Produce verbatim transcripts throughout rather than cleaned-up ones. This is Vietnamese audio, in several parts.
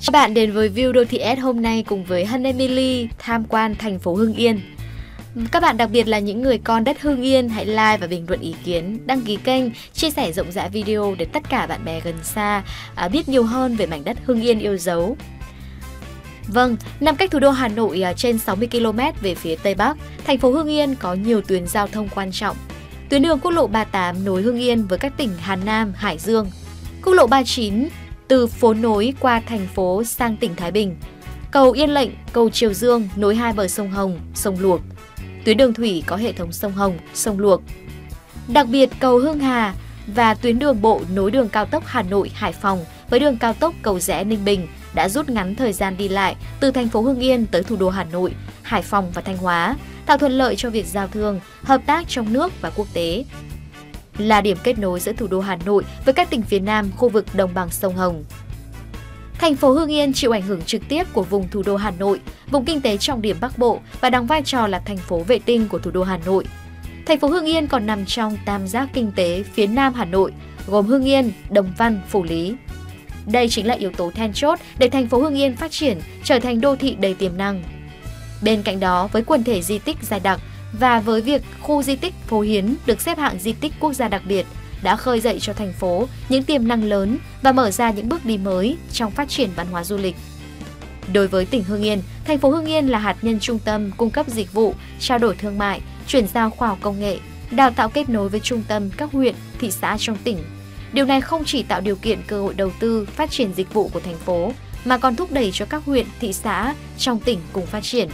Chào bạn đến với View Đô Thị S hôm nay cùng với Hân Emily tham quan thành phố Hưng Yên. Các bạn đặc biệt là những người con đất Hưng Yên hãy like và bình luận ý kiến, đăng ký kênh, chia sẻ rộng rãi video để tất cả bạn bè gần xa à, biết nhiều hơn về mảnh đất Hưng Yên yêu dấu. Vâng, nằm cách thủ đô Hà Nội trên sáu mươi ki lô mét về phía Tây Bắc, thành phố Hưng Yên có nhiều tuyến giao thông quan trọng. Tuyến đường quốc lộ ba mươi tám nối Hưng Yên với các tỉnh Hà Nam, Hải Dương. Quốc lộ ba mươi chín từ phố nối qua thành phố sang tỉnh Thái Bình. Cầu Yên Lệnh, cầu Triều Dương nối hai bờ sông Hồng, sông Luộc. Tuyến đường thủy có hệ thống sông Hồng, sông Luộc. Đặc biệt cầu Hưng Hà và tuyến đường bộ nối đường cao tốc Hà Nội, Hải Phòng với đường cao tốc Cầu Giẽ, Ninh Bình đã rút ngắn thời gian đi lại từ thành phố Hưng Yên tới thủ đô Hà Nội, Hải Phòng và Thanh Hóa, tạo thuận lợi cho việc giao thương, hợp tác trong nước và quốc tế. Là điểm kết nối giữa thủ đô Hà Nội với các tỉnh phía Nam khu vực đồng bằng sông Hồng. Thành phố Hưng Yên chịu ảnh hưởng trực tiếp của vùng thủ đô Hà Nội, vùng kinh tế trọng điểm Bắc Bộ và đóng vai trò là thành phố vệ tinh của thủ đô Hà Nội. Thành phố Hưng Yên còn nằm trong tam giác kinh tế phía Nam Hà Nội, gồm Hưng Yên, Đồng Văn, Phủ Lý. Đây chính là yếu tố then chốt để thành phố Hưng Yên phát triển trở thành đô thị đầy tiềm năng. Bên cạnh đó, với quần thể di tích dày đặc và với việc khu di tích Phố Hiến được xếp hạng di tích quốc gia đặc biệt đã khơi dậy cho thành phố những tiềm năng lớn và mở ra những bước đi mới trong phát triển văn hóa du lịch. Đối với tỉnh Hưng Yên, thành phố Hưng Yên là hạt nhân trung tâm cung cấp dịch vụ, trao đổi thương mại, chuyển giao khoa học công nghệ, đào tạo kết nối với trung tâm các huyện, thị xã trong tỉnh. Điều này không chỉ tạo điều kiện cơ hội đầu tư, phát triển dịch vụ của thành phố, mà còn thúc đẩy cho các huyện, thị xã trong tỉnh cùng phát triển.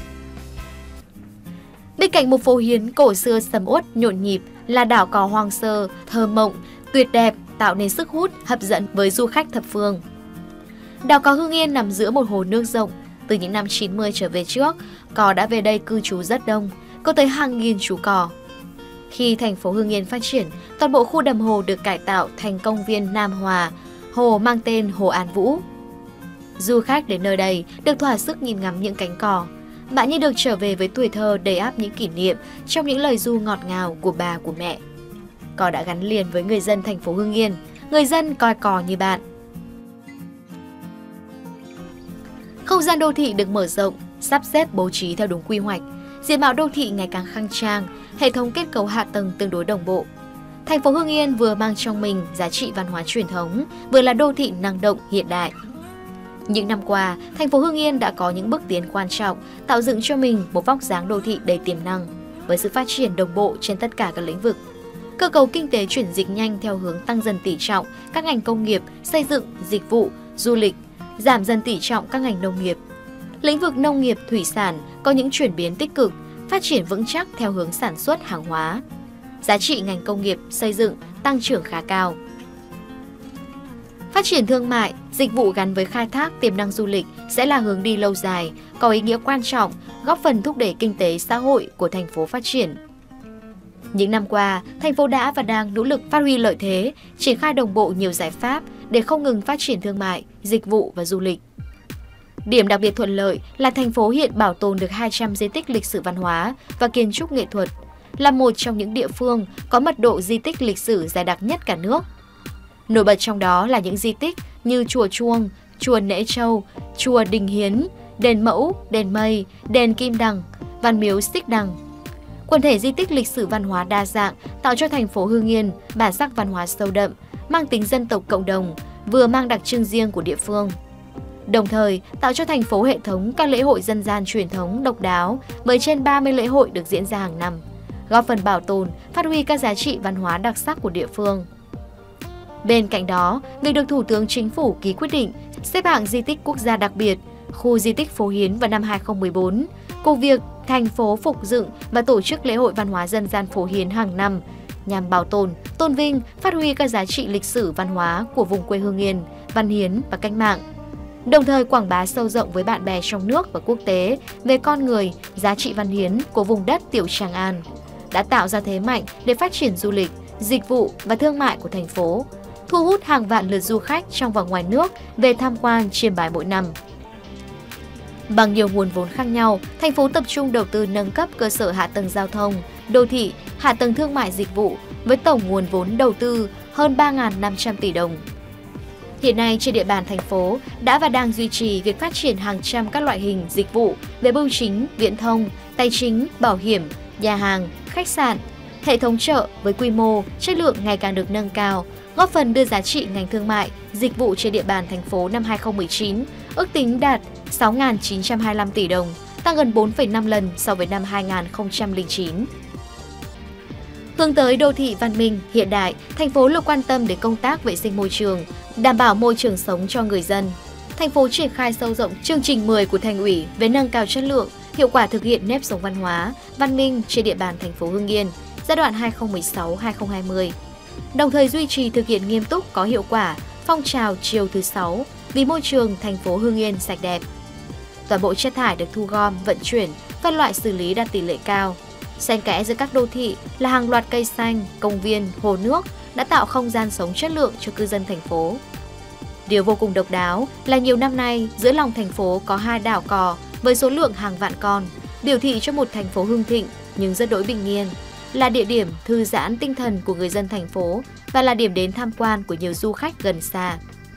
Bên cạnh một phố Hiến cổ xưa sầm uất, nhộn nhịp là đảo cò hoang sơ, thơ mộng, tuyệt đẹp, tạo nên sức hút, hấp dẫn với du khách thập phương. Đảo cò Hưng Yên nằm giữa một hồ nước rộng. Từ những năm chín mươi trở về trước, cò đã về đây cư trú rất đông, có tới hàng nghìn chú cò. Khi thành phố Hưng Yên phát triển, toàn bộ khu đầm hồ được cải tạo thành công viên Nam Hòa, hồ mang tên Hồ An Vũ. Du khách đến nơi đây được thỏa sức nhìn ngắm những cánh cò. Bạn như được trở về với tuổi thơ đầy ắp những kỷ niệm trong những lời ru ngọt ngào của bà của mẹ. Cò đã gắn liền với người dân thành phố Hưng Yên, người dân coi cò như bạn. Không gian đô thị được mở rộng, sắp xếp bố trí theo đúng quy hoạch, diện mạo đô thị ngày càng khang trang, hệ thống kết cấu hạ tầng tương đối đồng bộ. Thành phố Hưng Yên vừa mang trong mình giá trị văn hóa truyền thống, vừa là đô thị năng động hiện đại. Những năm qua, thành phố Hưng Yên đã có những bước tiến quan trọng, tạo dựng cho mình một vóc dáng đô thị đầy tiềm năng, với sự phát triển đồng bộ trên tất cả các lĩnh vực. Cơ cấu kinh tế chuyển dịch nhanh theo hướng tăng dần tỷ trọng các ngành công nghiệp, xây dựng, dịch vụ, du lịch, giảm dần tỷ trọng các ngành nông nghiệp. Lĩnh vực nông nghiệp, thủy sản có những chuyển biến tích cực, phát triển vững chắc theo hướng sản xuất hàng hóa. Giá trị ngành công nghiệp, xây dựng tăng trưởng khá cao. Phát triển thương mại, dịch vụ gắn với khai thác tiềm năng du lịch sẽ là hướng đi lâu dài, có ý nghĩa quan trọng, góp phần thúc đẩy kinh tế xã hội của thành phố phát triển. Những năm qua, thành phố đã và đang nỗ lực phát huy lợi thế, triển khai đồng bộ nhiều giải pháp để không ngừng phát triển thương mại, dịch vụ và du lịch. Điểm đặc biệt thuận lợi là thành phố hiện bảo tồn được hai trăm di tích lịch sử văn hóa và kiến trúc nghệ thuật, là một trong những địa phương có mật độ di tích lịch sử dày đặc nhất cả nước. Nổi bật trong đó là những di tích như Chùa Chuông, Chùa Nễ Châu, Chùa Đình Hiến, Đền Mẫu, Đền Mây, Đền Kim Đằng, Văn Miếu Xích Đằng. Quần thể di tích lịch sử văn hóa đa dạng tạo cho thành phố Hưng Yên bản sắc văn hóa sâu đậm, mang tính dân tộc cộng đồng, vừa mang đặc trưng riêng của địa phương. Đồng thời, tạo cho thành phố hệ thống các lễ hội dân gian truyền thống độc đáo với trên ba mươi lễ hội được diễn ra hàng năm, góp phần bảo tồn, phát huy các giá trị văn hóa đặc sắc của địa phương. Bên cạnh đó, việc được Thủ tướng Chính phủ ký quyết định xếp hạng di tích quốc gia đặc biệt, khu di tích Phố Hiến vào năm hai nghìn không trăm mười bốn, cùng việc thành phố phục dựng và tổ chức lễ hội văn hóa dân gian Phố Hiến hàng năm nhằm bảo tồn, tôn vinh, phát huy các giá trị lịch sử văn hóa của vùng quê Hưng Yên, văn hiến và cách mạng. Đồng thời quảng bá sâu rộng với bạn bè trong nước và quốc tế về con người, giá trị văn hiến của vùng đất Tiểu Tràng An, đã tạo ra thế mạnh để phát triển du lịch, dịch vụ và thương mại của thành phố, thu hút hàng vạn lượt du khách trong và ngoài nước về tham quan chiêm bái mỗi năm. Bằng nhiều nguồn vốn khác nhau, thành phố tập trung đầu tư nâng cấp cơ sở hạ tầng giao thông, đô thị, hạ tầng thương mại dịch vụ với tổng nguồn vốn đầu tư hơn ba nghìn năm trăm tỷ đồng. Hiện nay trên địa bàn thành phố đã và đang duy trì việc phát triển hàng trăm các loại hình dịch vụ về bưu chính, viễn thông, tài chính, bảo hiểm, nhà hàng, khách sạn, hệ thống chợ với quy mô, chất lượng ngày càng được nâng cao, góp phần đưa giá trị ngành thương mại, dịch vụ trên địa bàn thành phố năm hai không một chín ước tính đạt sáu nghìn chín trăm hai mươi lăm tỷ đồng, tăng gần bốn phẩy năm lần so với năm hai nghìn không trăm lẻ chín. Hướng tới đô thị văn minh, hiện đại, thành phố luôn quan tâm đến công tác vệ sinh môi trường, đảm bảo môi trường sống cho người dân. Thành phố triển khai sâu rộng chương trình mười của Thành ủy về nâng cao chất lượng, hiệu quả thực hiện nếp sống văn hóa, văn minh trên địa bàn thành phố Hưng Yên giai đoạn hai nghìn không trăm mười sáu đến hai nghìn không trăm hai mươi. Đồng thời duy trì thực hiện nghiêm túc có hiệu quả phong trào chiều thứ sáu vì môi trường thành phố Hưng Yên sạch đẹp. Toàn bộ chất thải được thu gom, vận chuyển, phân loại xử lý đạt tỷ lệ cao. Xen kẽ giữa các đô thị là hàng loạt cây xanh, công viên, hồ nước đã tạo không gian sống chất lượng cho cư dân thành phố. Điều vô cùng độc đáo là nhiều năm nay giữa lòng thành phố có hai đảo cò với số lượng hàng vạn con, biểu thị cho một thành phố hưng thịnh nhưng rất đỗi bình yên, là địa điểm thư giãn tinh thần của người dân thành phố và là điểm đến tham quan của nhiều du khách gần xa.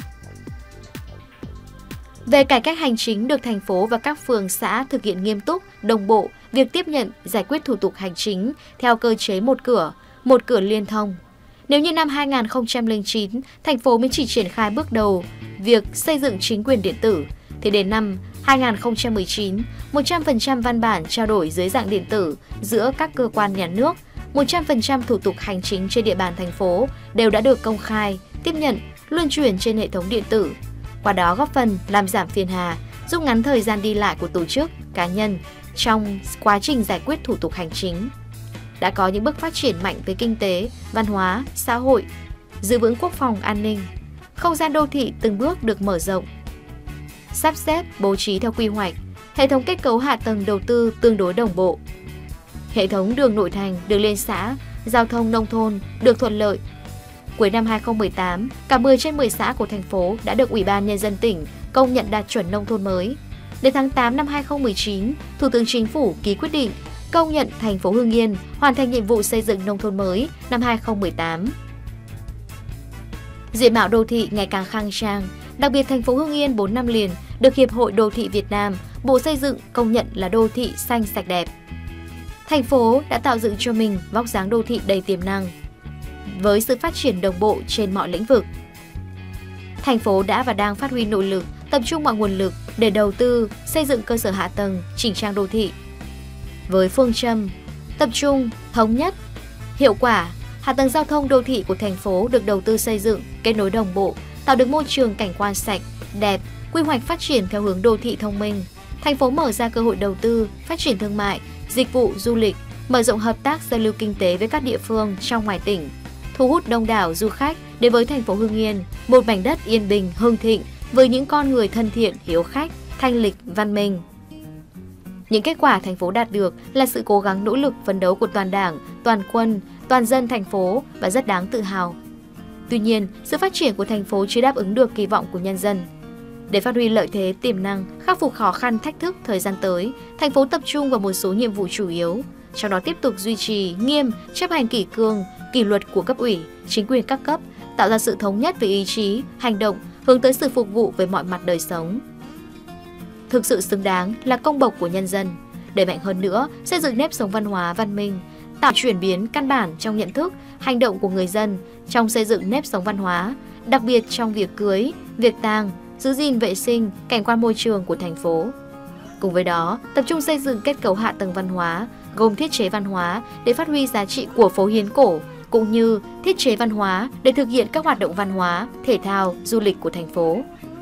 Về cải cách hành chính được thành phố và các phường xã thực hiện nghiêm túc, đồng bộ việc tiếp nhận, giải quyết thủ tục hành chính theo cơ chế một cửa, một cửa liên thông. Nếu như năm hai nghìn không trăm lẻ chín, thành phố mới chỉ triển khai bước đầu việc xây dựng chính quyền điện tử, thì đến năm hai nghìn không trăm mười chín, một trăm phần trăm văn bản trao đổi dưới dạng điện tử giữa các cơ quan nhà nước, một trăm phần trăm thủ tục hành chính trên địa bàn thành phố đều đã được công khai, tiếp nhận, luân chuyển trên hệ thống điện tử. Qua đó góp phần làm giảm phiền hà, rút ngắn thời gian đi lại của tổ chức, cá nhân trong quá trình giải quyết thủ tục hành chính. Đã có những bước phát triển mạnh về kinh tế, văn hóa, xã hội, giữ vững quốc phòng an ninh. Không gian đô thị từng bước được mở rộng, sắp xếp, bố trí theo quy hoạch, hệ thống kết cấu hạ tầng đầu tư tương đối đồng bộ. Hệ thống đường nội thành, đường liên xã, giao thông nông thôn được thuận lợi. Cuối năm hai nghìn không trăm mười tám, cả mười trên mười xã của thành phố đã được Ủy ban Nhân dân tỉnh công nhận đạt chuẩn nông thôn mới. Đến tháng tám năm hai nghìn không trăm mười chín, Thủ tướng Chính phủ ký quyết định công nhận thành phố Hưng Yên hoàn thành nhiệm vụ xây dựng nông thôn mới năm hai nghìn không trăm mười tám. Diện mạo đô thị ngày càng khang trang, đặc biệt thành phố Hưng Yên bốn năm liền được Hiệp hội Đô thị Việt Nam, Bộ Xây dựng công nhận là đô thị xanh sạch đẹp. Thành phố đã tạo dựng cho mình vóc dáng đô thị đầy tiềm năng, với sự phát triển đồng bộ trên mọi lĩnh vực. Thành phố đã và đang phát huy nội lực, tập trung mọi nguồn lực để đầu tư, xây dựng cơ sở hạ tầng, chỉnh trang đô thị. Với phương châm tập trung, thống nhất, hiệu quả, hạ tầng giao thông đô thị của thành phố được đầu tư xây dựng, kết nối đồng bộ, tạo được môi trường cảnh quan sạch, đẹp, quy hoạch phát triển theo hướng đô thị thông minh. Thành phố mở ra cơ hội đầu tư, phát triển thương mại, dịch vụ, du lịch, mở rộng hợp tác giao lưu kinh tế với các địa phương trong ngoài tỉnh, thu hút đông đảo du khách đến với thành phố Hưng Yên, một mảnh đất yên bình, hưng thịnh với những con người thân thiện, hiếu khách, thanh lịch, văn minh. Những kết quả thành phố đạt được là sự cố gắng nỗ lực phấn đấu của toàn Đảng, toàn quân, toàn dân thành phố và rất đáng tự hào. Tuy nhiên, sự phát triển của thành phố chưa đáp ứng được kỳ vọng của nhân dân. Để phát huy lợi thế tiềm năng, khắc phục khó khăn thách thức thời gian tới, thành phố tập trung vào một số nhiệm vụ chủ yếu, trong đó tiếp tục duy trì nghiêm, chấp hành kỷ cương, kỷ luật của cấp ủy, chính quyền các cấp, tạo ra sự thống nhất về ý chí, hành động, hướng tới sự phục vụ về mọi mặt đời sống. Thực sự xứng đáng là công bộc của nhân dân, đẩy mạnh hơn nữa xây dựng nếp sống văn hóa văn minh, tạo chuyển biến căn bản trong nhận thức, hành động của người dân trong xây dựng nếp sống văn hóa, đặc biệt trong việc cưới, việc tang, giữ gìn vệ sinh, cảnh quan môi trường của thành phố. Cùng với đó, tập trung xây dựng kết cấu hạ tầng văn hóa, gồm thiết chế văn hóa để phát huy giá trị của phố Hiến cổ, cũng như thiết chế văn hóa để thực hiện các hoạt động văn hóa, thể thao, du lịch của thành phố.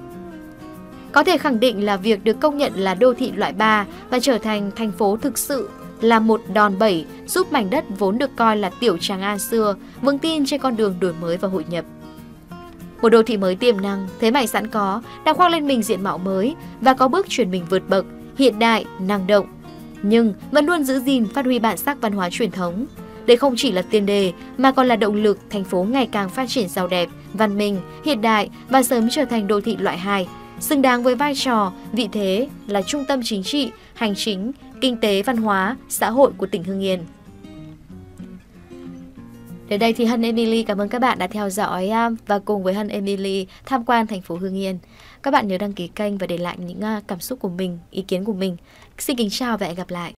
Có thể khẳng định là việc được công nhận là đô thị loại ba và trở thành thành phố thực sự là một đòn bẩy giúp mảnh đất vốn được coi là tiểu Tràng An xưa vững tin trên con đường đổi mới và hội nhập. Một đô thị mới tiềm năng, thế mạnh sẵn có, đang khoác lên mình diện mạo mới và có bước chuyển mình vượt bậc, hiện đại, năng động, nhưng vẫn luôn giữ gìn phát huy bản sắc văn hóa truyền thống. Đây không chỉ là tiền đề mà còn là động lực thành phố ngày càng phát triển giàu đẹp, văn minh, hiện đại và sớm trở thành đô thị loại hai, xứng đáng với vai trò, vị thế là trung tâm chính trị, hành chính, kinh tế, văn hóa, xã hội của tỉnh Hưng Yên. Đến đây thì Hân Emily cảm ơn các bạn đã theo dõi và cùng với Hân Emily tham quan thành phố Hưng Yên. Các bạn nhớ đăng ký kênh và để lại những cảm xúc của mình, ý kiến của mình. Xin kính chào và hẹn gặp lại.